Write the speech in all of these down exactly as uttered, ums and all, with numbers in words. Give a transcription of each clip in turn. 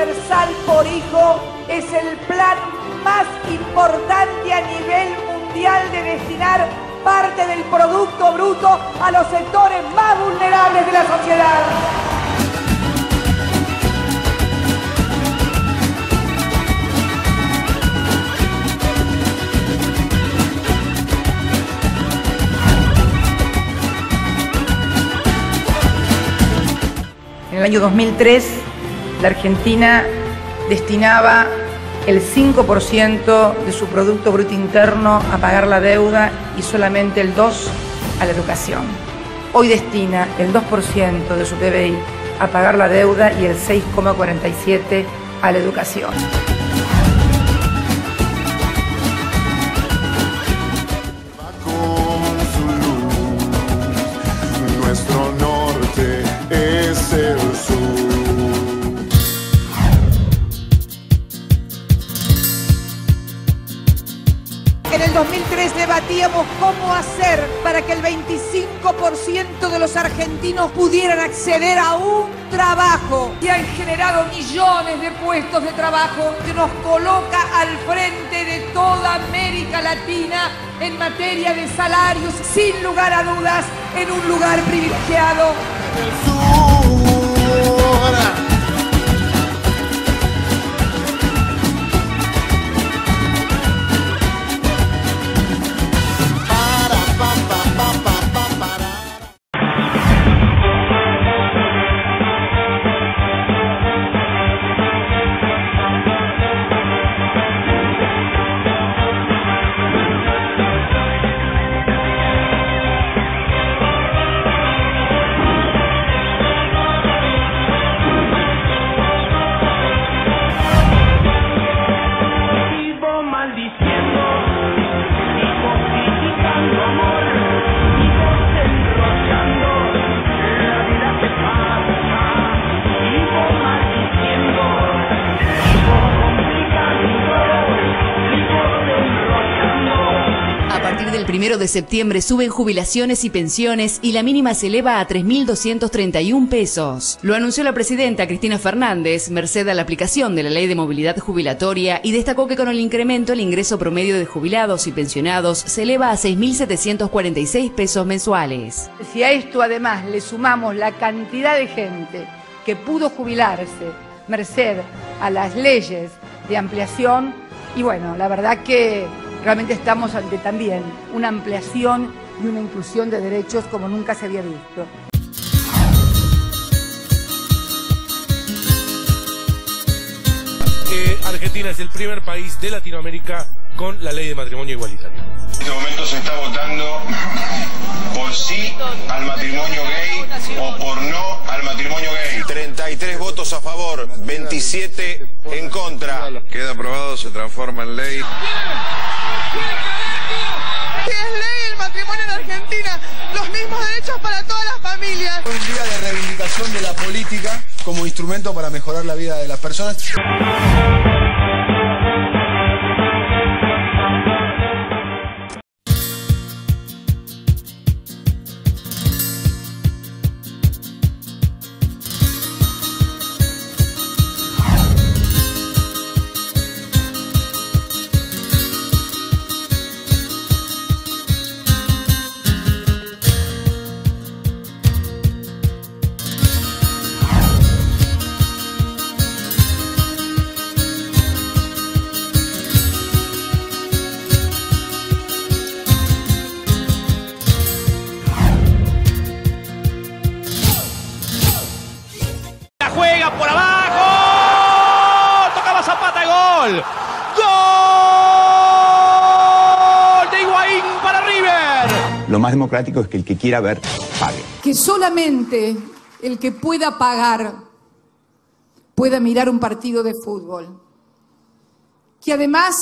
universal por hijo es el plan más importante a nivel mundial de destinar parte del Producto Bruto a los sectores más vulnerables de la sociedad. En el año dos mil tres, la Argentina destinaba el cinco por ciento de su Producto Bruto Interno a pagar la deuda y solamente el dos por ciento a la educación. Hoy destina el dos por ciento de su P B I a pagar la deuda y el seis coma cuarenta y siete por ciento a la educación. Nuestro norte es el sur. En el dos mil tres debatíamos cómo hacer para que el veinticinco por ciento de los argentinos pudieran acceder a un trabajo. Y han generado millones de puestos de trabajo que nos coloca al frente de toda América Latina en materia de salarios, sin lugar a dudas, en un lugar privilegiado. El sur. El primero de septiembre suben jubilaciones y pensiones y la mínima se eleva a tres mil doscientos treinta y un pesos. Lo anunció la presidenta Cristina Fernández, merced a la aplicación de la Ley de Movilidad Jubilatoria, y destacó que con el incremento el ingreso promedio de jubilados y pensionados se eleva a seis mil setecientos cuarenta y seis pesos mensuales. Si a esto además le sumamos la cantidad de gente que pudo jubilarse merced a las leyes de ampliación, y bueno, la verdad que realmente estamos ante también una ampliación y una inclusión de derechos como nunca se había visto. Eh, Argentina es el primer país de Latinoamérica con la ley de matrimonio igualitario. En este momento se está votando por sí al matrimonio gay o por no al matrimonio gay. treinta y tres votos a favor, veintisiete en contra. Queda aprobado, se transforma en ley. Que es ley el matrimonio en Argentina, los mismos derechos para todas las familias. Un día de reivindicación de la política como instrumento para mejorar la vida de las personas. Juega por abajo, tocaba Zapata, gol, gol de Higuaín para River. Lo más democrático es que el que quiera ver, pague. Que solamente el que pueda pagar pueda mirar un partido de fútbol. Que además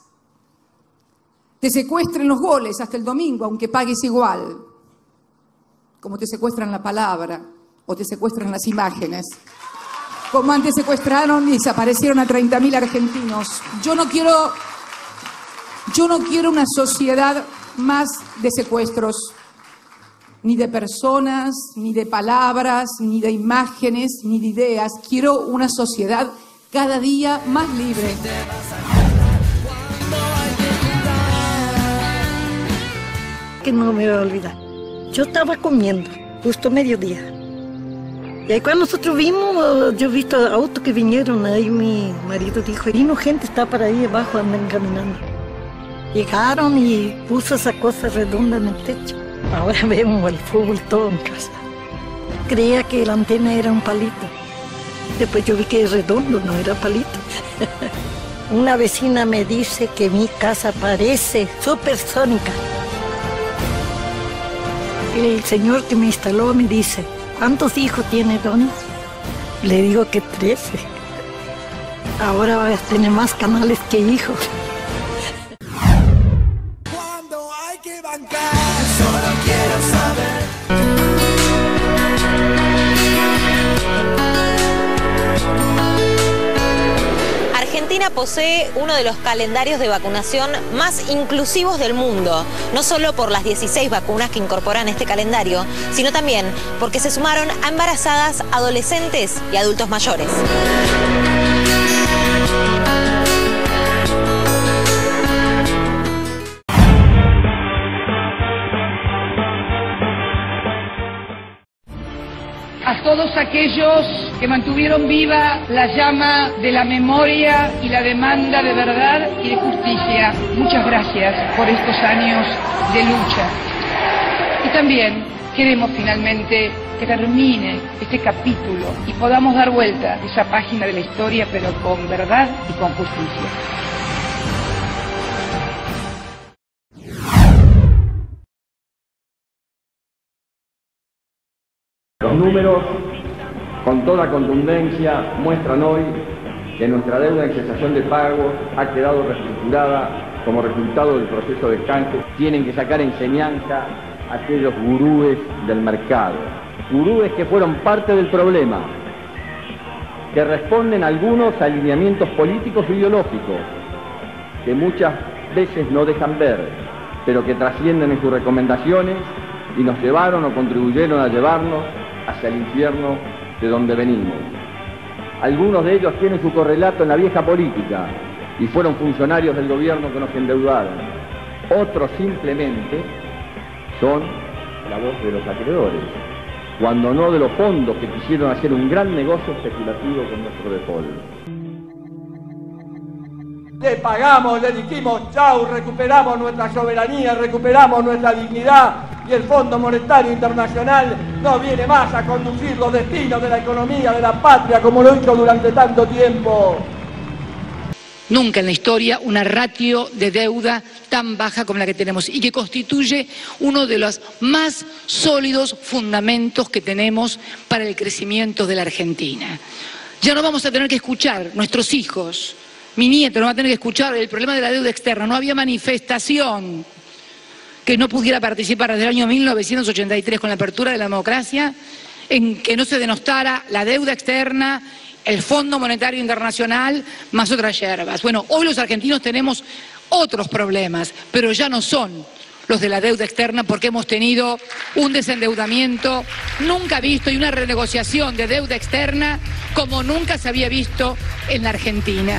te secuestren los goles hasta el domingo, aunque pagues igual. Como te secuestran la palabra o te secuestran las imágenes. Como antes secuestraron y desaparecieron a treinta mil argentinos. Yo no quiero, yo no quiero una sociedad más de secuestros, ni de personas, ni de palabras, ni de imágenes, ni de ideas. Quiero una sociedad cada día más libre. Que no me voy a olvidar. Yo estaba comiendo, justo mediodía. Y ahí cuando nosotros vimos, yo he visto autos que vinieron, ahí mi marido dijo, vino gente, está para ahí abajo, andan caminando. Llegaron y puso esa cosa redonda en el techo. Ahora vemos el fútbol todo en casa. Creía que la antena era un palito. Después yo vi que es redondo, no era palito. Una vecina me dice que mi casa parece supersónica. El señor que me instaló me dice, ¿cuántos hijos tiene, Don? Le digo que trece. Ahora va a tener más canales que hijos. Cuando hay que bancar, solo quiero saber. Argentina posee uno de los calendarios de vacunación más inclusivos del mundo, no solo por las dieciséis vacunas que incorporan este calendario, sino también porque se sumaron a embarazadas, adolescentes y adultos mayores. A todos aquellos que mantuvieron viva la llama de la memoria y la demanda de verdad y de justicia, muchas gracias por estos años de lucha. Y también queremos finalmente que termine este capítulo y podamos dar vuelta a esa página de la historia, pero con verdad y con justicia. Los números, con toda contundencia, muestran hoy que nuestra deuda en cesación de pagos ha quedado reestructurada como resultado del proceso de canje. Tienen que sacar enseñanza a aquellos gurúes del mercado, gurúes que fueron parte del problema, que responden a algunos alineamientos políticos e ideológicos, que muchas veces no dejan ver, pero que trascienden en sus recomendaciones y nos llevaron o contribuyeron a llevarnos hacia el infierno de donde venimos. Algunos de ellos tienen su correlato en la vieja política y fueron funcionarios del gobierno que nos endeudaron. Otros simplemente son la voz de los acreedores, cuando no de los fondos que quisieron hacer un gran negocio especulativo con nuestro default. Le pagamos, le dijimos chau, recuperamos nuestra soberanía, recuperamos nuestra dignidad y el Fondo Monetario Internacional no viene más a conducir los destinos de la economía de la patria como lo hizo durante tanto tiempo. Nunca en la historia una ratio de deuda tan baja como la que tenemos y que constituye uno de los más sólidos fundamentos que tenemos para el crecimiento de la Argentina. Ya no vamos a tener que escuchar, nuestros hijos, mi nieto no va a tener que escuchar el problema de la deuda externa. No había manifestación que no pudiera participar desde el año mil novecientos ochenta y tres con la apertura de la democracia en que no se denostara la deuda externa, el Fondo Monetario Internacional, más otras yerbas. Bueno, hoy los argentinos tenemos otros problemas, pero ya no son los de la deuda externa porque hemos tenido un desendeudamiento nunca visto y una renegociación de deuda externa como nunca se había visto en la Argentina.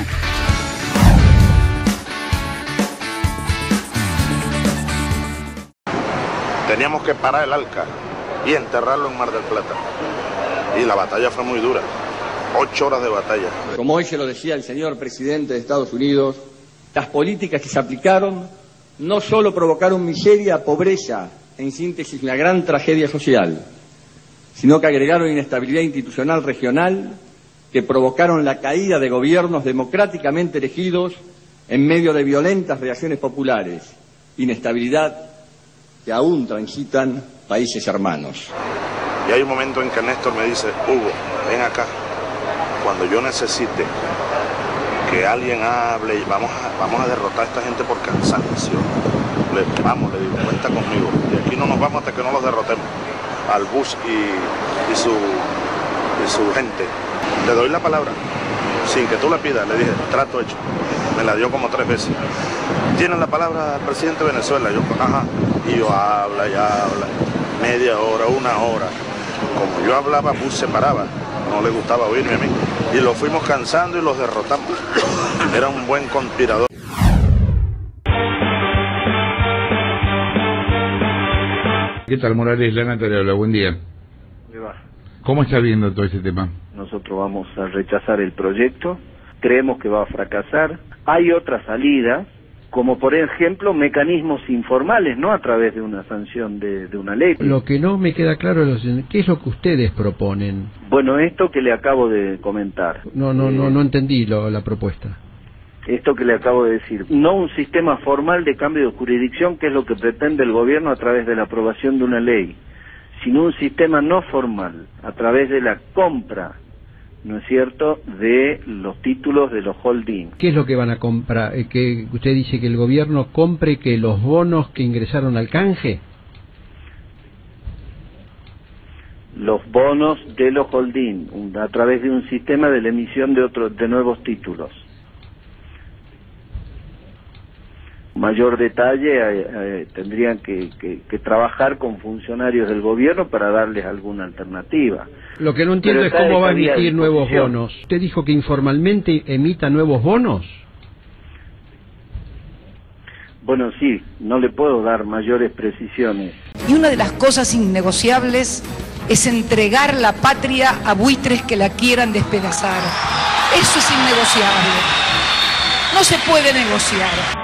Teníamos que parar el Alca y enterrarlo en Mar del Plata. Y la batalla fue muy dura. Ocho horas de batalla. Como hoy se lo decía el señor presidente de Estados Unidos, las políticas que se aplicaron no solo provocaron miseria, pobreza, en síntesis una gran tragedia social, sino que agregaron inestabilidad institucional regional, que provocaron la caída de gobiernos democráticamente elegidos en medio de violentas reacciones populares, inestabilidad que aún transitan países hermanos. Y hay un momento en que Néstor me dice, Hugo, ven acá, cuando yo necesite que alguien hable y vamos a, vamos a derrotar a esta gente por cansancio. Le, vamos, le digo, cuenta conmigo. Y aquí no nos vamos hasta que no los derrotemos. Al Bush y, y, su, y su gente. Le doy la palabra, sin que tú la pidas. Le dije, trato hecho. Me la dio como tres veces. ¿Tienen la palabra al presidente de Venezuela? Yo, ajá. Y yo habla y habla. Media hora, una hora. Como yo hablaba, Bush se paraba. No le gustaba oírme a mí. y los fuimos cansando y los derrotamos. Era un buen conspirador. ¿Qué tal, Morales? Lana te habla, buen día. ¿Qué va? ¿Cómo está viendo todo ese tema? Nosotros vamos a rechazar el proyecto, creemos que va a fracasar. Hay otra salida, como por ejemplo mecanismos informales, no a través de una sanción de, de una ley. Lo que no me queda claro es qué es lo que ustedes proponen. Bueno, esto que le acabo de comentar. No, no, eh, no, no entendí lo, la propuesta. Esto que le acabo de decir. No un sistema formal de cambio de jurisdicción, que es lo que pretende el gobierno a través de la aprobación de una ley, sino un sistema no formal, a través de la compra, ¿no es cierto?, de los títulos de los holdings. ¿Qué es lo que van a comprar? Eh, que usted dice que el gobierno compre que los bonos que ingresaron al canje. Los bonos de los holdings, a través de un sistema de la emisión de otros, de nuevos títulos. Mayor detalle, eh, eh, tendrían que, que, que trabajar con funcionarios del gobierno para darles alguna alternativa. Lo que no entiendo es cómo va a emitir nuevos bonos. ¿Usted dijo que informalmente emita nuevos bonos? Bueno, sí, no le puedo dar mayores precisiones. Y una de las cosas innegociables es entregar la patria a buitres que la quieran despedazar. Eso es innegociable. No se puede negociar.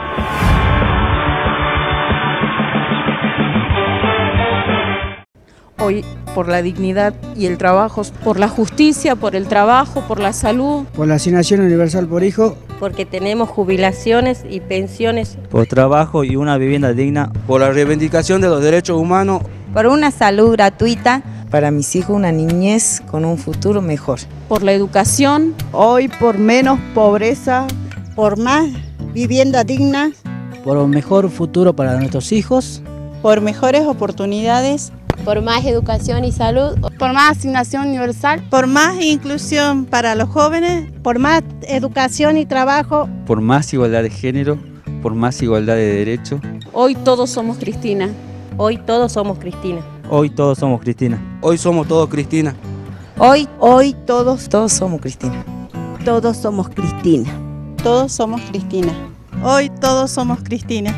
Hoy por la dignidad y el trabajo, por la justicia, por el trabajo, por la salud. Por la asignación universal por hijo. Porque tenemos jubilaciones y pensiones. Por trabajo y una vivienda digna. Por la reivindicación de los derechos humanos. Por una salud gratuita. Para mis hijos una niñez con un futuro mejor. Por la educación. Hoy por menos pobreza. Por más vivienda digna. Por un mejor futuro para nuestros hijos. Por mejores oportunidades. Por más educación y salud. Por más asignación universal. Por más inclusión para los jóvenes. Por más educación y trabajo. Por más igualdad de género. Por más igualdad de derechos. Hoy todos somos Cristina. Hoy todos somos Cristina. Hoy todos somos Cristina. Hoy somos todos Cristina. Hoy, hoy todos, todos somos Cristina. Todos somos Cristina. Todos somos Cristina. Hoy todos somos Cristina.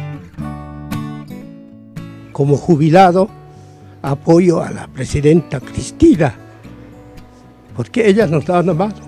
Como jubilado, apoyo a la presidenta Cristina, porque ella nos da una mano.